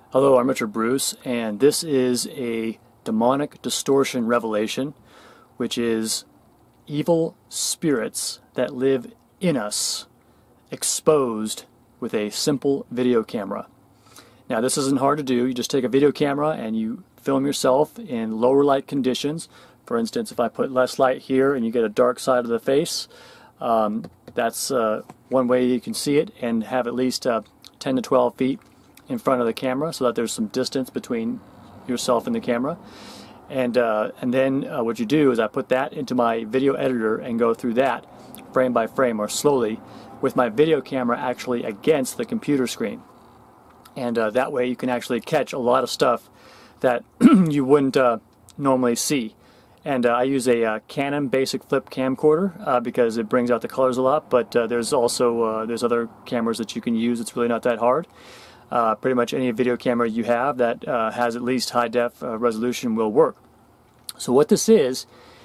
Hello, I'm Richard Bruce, and this is a demonic distortion revelation, which is evil spirits that live in us, exposed with a simple video camera. Now, this isn't hard to do. You just take a video camera and you film yourself in lower light conditions. For instance, if I put less light here and you get a dark side of the face, that's one way you can see it and have at least 10 to 12 feet in front of the camera so that there's some distance between yourself and the camera. And then what you do is I put that into my video editor and go through that frame by frame or slowly with my video camera actually against the computer screen. And that way you can actually catch a lot of stuff that you wouldn't normally see. And I use a Canon basic flip camcorder because it brings out the colors a lot, but there's also there's other cameras that you can use. It's really not that hard. Pretty much any video camera you have that has at least high def resolution will work. So what this is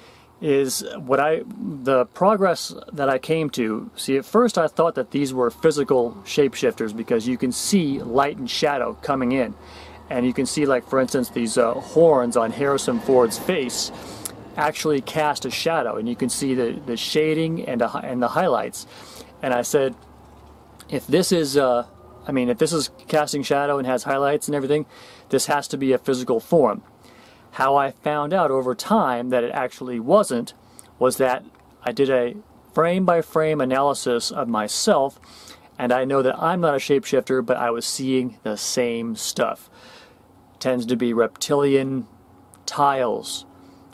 the progress that I came to. See, at first I thought that these were physical shapeshifters because you can see light and shadow coming in, and you can see, like, for instance, these horns on Harrison Ford's face actually cast a shadow, and you can see the shading and the highlights. And I said, if this is if this is casting shadow and has highlights and everything, this has to be a physical form. How I found out over time that it actually wasn't was that I did a frame-by-frame analysis of myself, and I know that I'm not a shapeshifter, but I was seeing the same stuff. It tends to be reptilian tiles,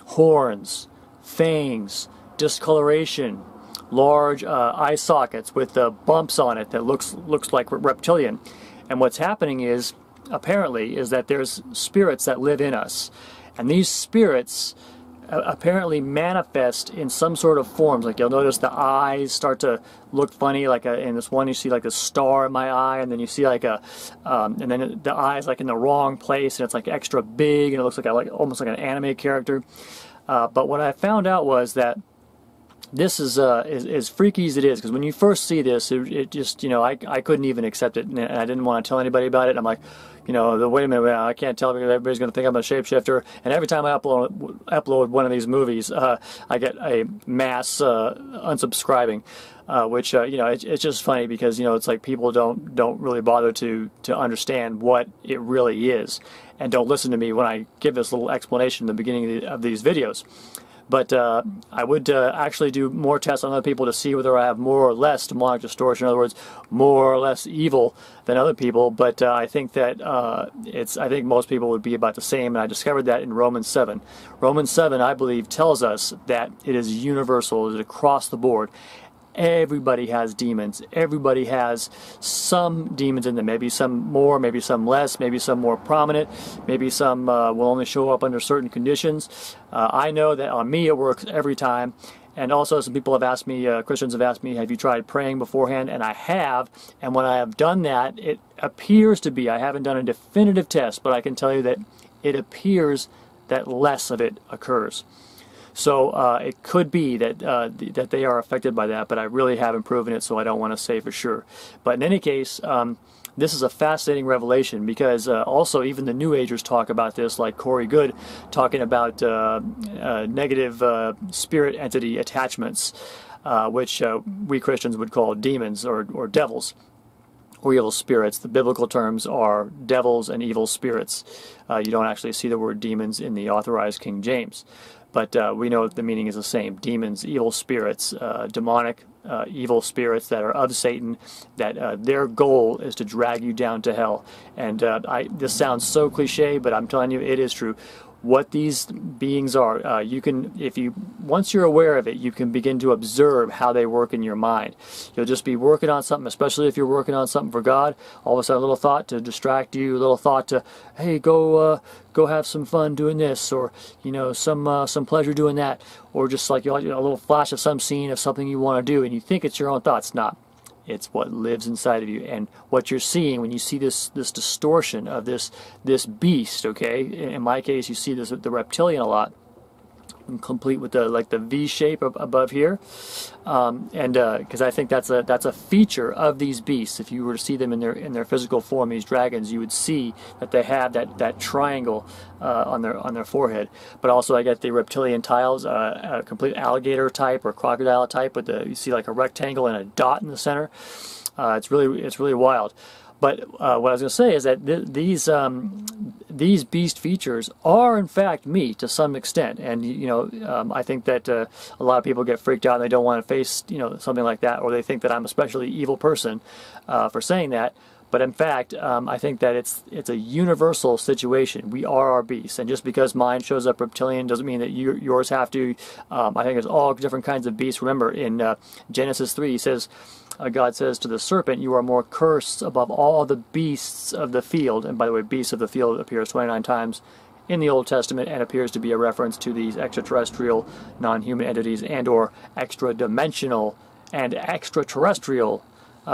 horns, fangs, discoloration, large eye sockets with bumps on it that looks like reptilian. And what's happening is, apparently, is that there's spirits that live in us, and these spirits apparently manifest in some sort of forms. Like, you'll notice the eyes start to look funny, like in this one you see like a star in my eye, and then you see like and then the eye's like in the wrong place and it's like extra big and it looks like almost like an anime character. But what I found out was that this is as freaky as it is, because when you first see this, it just, I couldn't even accept it, and I didn't want to tell anybody about it. I'm like, wait a minute, I can't tell because everybody's going to think I'm a shapeshifter. And every time I upload one of these movies, I get a mass unsubscribing, which it's just funny because it's like people don't really bother to understand what it really is, and don't listen to me when I give this little explanation at the beginning of these videos. But I would actually do more tests on other people to see whether I have more or less demonic distortion. In other words, more or less evil than other people. But I think that I think most people would be about the same. And I discovered that in Romans 7. Romans 7, I believe, tells us that it is universal, it is across the board. Everybody has demons. Everybody has some demons in them. Maybe some more, maybe some less, maybe some more prominent, maybe some will only show up under certain conditions. I know that on me it works every time. And also some people have asked me, Christians have asked me, have you tried praying beforehand? And I have. And when I have done that, it appears to be, I haven't done a definitive test, but I can tell you that it appears that less of it occurs. So it could be that that they are affected by that, but I really haven't proven it, so I don't want to say for sure. But in any case, this is a fascinating revelation because also even the New Agers talk about this, like Corey Good talking about negative spirit entity attachments, which we Christians would call demons or devils, or evil spirits. The biblical terms are devils and evil spirits. You don't actually see the word demons in the Authorized King James. But we know the meaning is the same. Demons, evil spirits, demonic evil spirits that are of Satan, that their goal is to drag you down to hell. And this sounds so cliche, but I'm telling you, it is true. What these beings are, you can, once you're aware of it, you can begin to observe how they work in your mind. You'll just be working on something, especially if you're working on something for God. All of a sudden, a little thought to distract you, a little thought to, hey, go have some fun doing this, or some pleasure doing that, or just like a little flash of some scene of something you want to do, and you think it's your own thoughts. Not. It's what lives inside of you, and what you're seeing when you see this distortion of this beast. Okay, in my case, you see the reptilian a lot. complete with the like the V shape above here, because I think that's a feature of these beasts. If you were to see them in their physical form, these dragons, you would see that they have that triangle on their forehead. But also I get the reptilian tiles, a complete alligator type or crocodile type, with you see like a rectangle and a dot in the center. It's really wild. But what I was going to say is that these beast features are in fact me to some extent, and I think that a lot of people get freaked out and they don't want to face something like that, or they think that I'm a especially evil person for saying that. But in fact, I think that it's a universal situation. We are our beasts, and just because mine shows up reptilian doesn't mean that yours have to. I think there's all different kinds of beasts. Remember, in Genesis 3, he says, God says to the serpent, "You are more cursed above all the beasts of the field." And by the way, beasts of the field appears 29 times in the Old Testament and appears to be a reference to these extraterrestrial, non-human entities and or extra-dimensional and extraterrestrial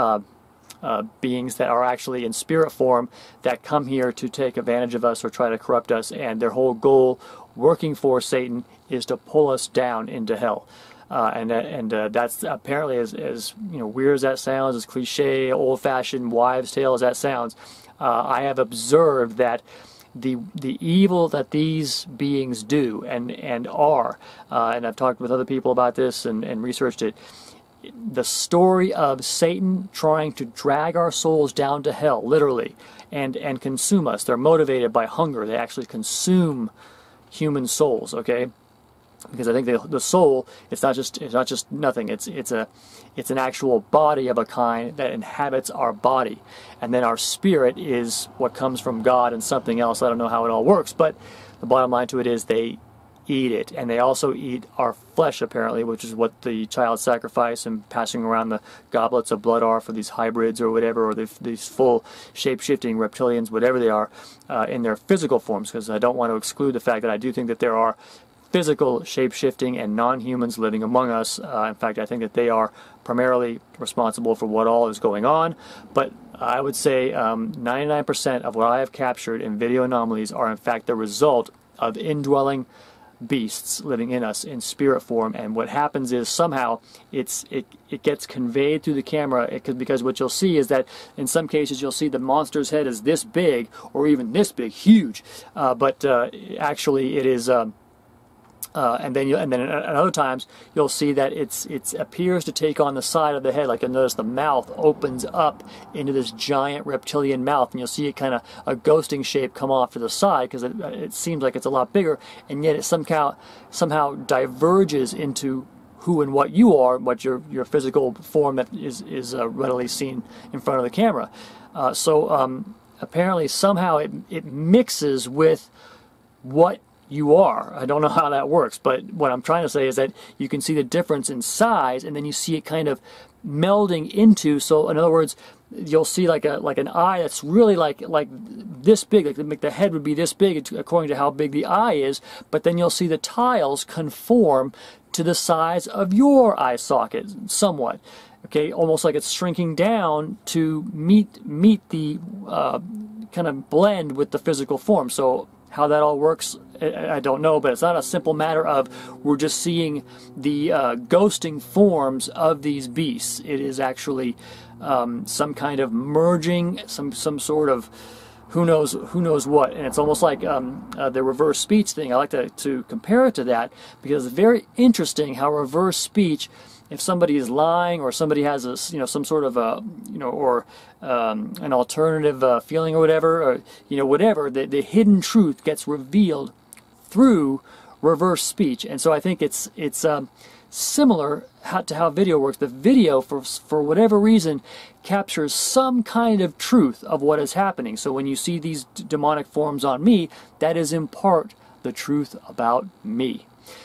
beings that are actually in spirit form that come here to take advantage of us or try to corrupt us, and their whole goal, working for Satan, is to pull us down into hell. That's apparently, as weird as that sounds, as cliche, old-fashioned wives' tale as that sounds, I have observed that the evil that these beings do and are, and I've talked with other people about this and researched it. The story of Satan trying to drag our souls down to hell, literally, and consume us. They're motivated by hunger. They actually consume human souls. Okay. Because I think the soul, it's not just nothing. It's an actual body of a kind that inhabits our body, and then our spirit is what comes from God and something else. I don't know how it all works, but the bottom line to it is they eat it, and they also eat our flesh apparently, which is what the child sacrifice and passing around the goblets of blood are for these hybrids or whatever, or these full shape-shifting reptilians, whatever they are, in their physical forms. Because I don't want to exclude the fact that I do think that there are physical shape-shifting and non-humans living among us. In fact, I think that they are primarily responsible for what all is going on. But I would say 99% of what I have captured in video anomalies are in fact the result of indwelling beasts living in us in spirit form. And what happens is somehow it gets conveyed through the camera, because what you'll see is that in some cases you'll see the monster's head is this big or even this big, huge, but actually it is and then at other times you'll see that it appears to take on the side of the head. Like you'll notice the mouth opens up into this giant reptilian mouth, and you'll see it kind of a ghosting shape come off to the side, because it seems like it's a lot bigger, and yet it somehow diverges into who and what you are, what your physical form that is readily seen in front of the camera. So apparently somehow it mixes with what you are. I don't know how that works, but what I'm trying to say is that you can see the difference in size, and then you see it kind of melding into. So in other words, you'll see like an eye that's really like this big, like the head would be this big according to how big the eye is, but then you'll see the tiles conform to the size of your eye socket somewhat. Okay, almost like it's shrinking down to meet the kind of blend with the physical form. So how that all works, I don't know, but it's not a simple matter of we're just seeing the ghosting forms of these beasts. It is actually some kind of merging, some sort of who knows what, and it's almost like the reverse speech thing. I like to compare it to that, because it's very interesting how reverse speech, if somebody is lying or somebody has a some sort of a or an alternative feeling or whatever, or whatever, the hidden truth gets revealed through reverse speech. And so I think it's similar to how video works. The video, for whatever reason, captures some kind of truth of what is happening. So when you see these demonic forms on me, that is in part the truth about me.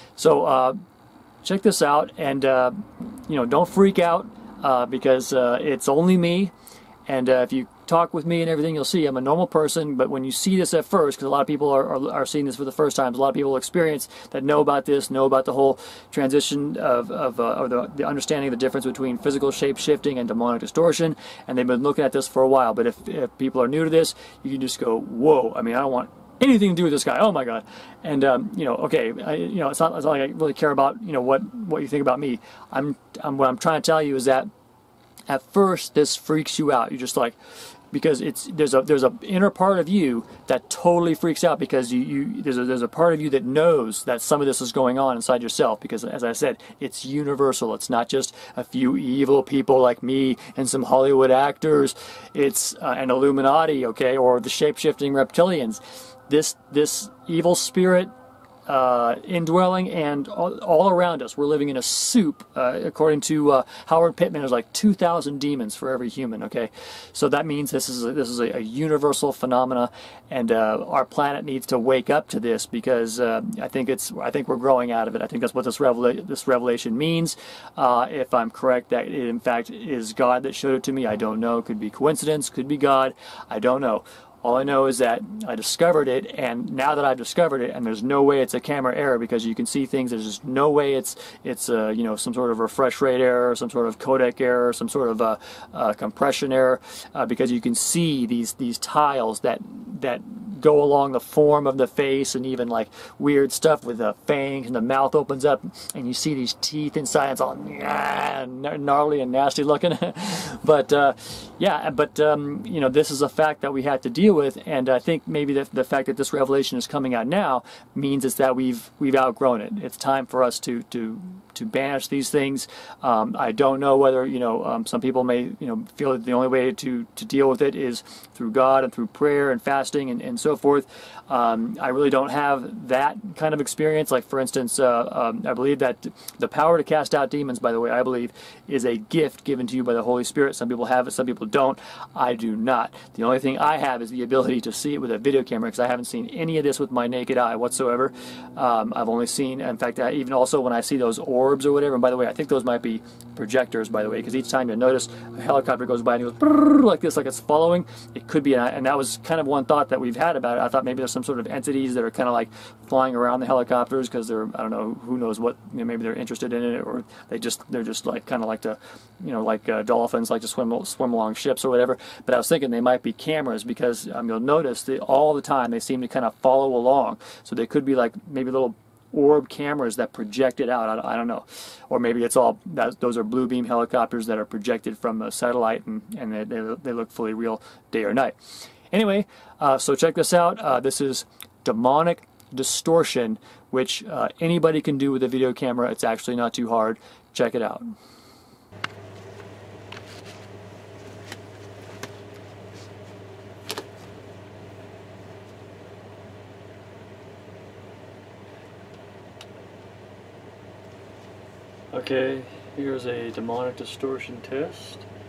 So check this out, and don't freak out, because it's only me. And if you talk with me and everything, you'll see I'm a normal person. But when you see this at first, because a lot of people are seeing this for the first time, a lot of people experience that know about this, know about the whole transition of the understanding of the difference between physical shape shifting and demonic distortion, and they've been looking at this for a while. But if people are new to this, you can just go, whoa. I mean, I don't want anything to do with this guy. Oh my God. And you know, okay, you know, it's not like I really care about, you know, what you think about me. What I'm trying to tell you is that at first this freaks you out. You're just like, because there's a inner part of you that totally freaks out, because there's a part of you that knows that some of this is going on inside yourself, because as I said, it's universal. It's not just a few evil people like me and some Hollywood actors. It's an Illuminati, okay, or the shape-shifting reptilians. This evil spirit indwelling and all around us. We're living in a soup. According to Howard Pittman, there's like 2,000 demons for every human. Okay, so that means this is a universal phenomena, and our planet needs to wake up to this, because I think we're growing out of it. I think that's what this revelation means. If I'm correct, that it in fact is God that showed it to me, I don't know. Could be coincidence. Could be God. I don't know. All I know is that I discovered it, and now that I've discovered it, and there's no way it's a camera error, because you can see things. There's just no way it's you know, some sort of refresh rate error, some sort of codec error, some sort of compression error, because you can see these tiles that go along the form of the face, and even like weird stuff with the fangs, and the mouth opens up and you see these teeth inside. It's all gnarly and nasty looking. But yeah, but you know, this is a fact that we had to deal with, and I think maybe the fact that this revelation is coming out now means it's that we've outgrown it. It's time for us to banish these things. I don't know whether, you know, some people may, you know, feel that the only way to deal with it is through God and through prayer and fasting and so forth. I really don't have that kind of experience. Like, for instance, I believe that the power to cast out demons, by the way, I believe is a gift given to you by the Holy Spirit. Some people have it, some people don't. I do not. The only thing I have is the ability to see it with a video camera, because I haven't seen any of this with my naked eye whatsoever. I've only seen, in fact, even also when I see those orbs or whatever, and by the way, I think those might be projectors, by the way, because each time you notice a helicopter goes by and it goes like this, like it's following, it could be, and that was kind of one thought that we've had about it. I thought maybe there's some sort of entities that are kind of like flying around the helicopters, because they're, I don't know, who knows what, you know, maybe they're interested in it, or they're just like kind of like to, you know, like dolphins like to swim along ships or whatever. But I was thinking they might be cameras, because you'll notice that all the time they seem to kind of follow along, so they could be like maybe little orb cameras that project it out. I don't know, or maybe it's all those are blue beam helicopters that are projected from a satellite, and they look fully real day or night. Anyway, so check this out. This is demonic distortion, which anybody can do with a video camera. It's actually not too hard. Check it out. Okay, here's a demonic distortion test.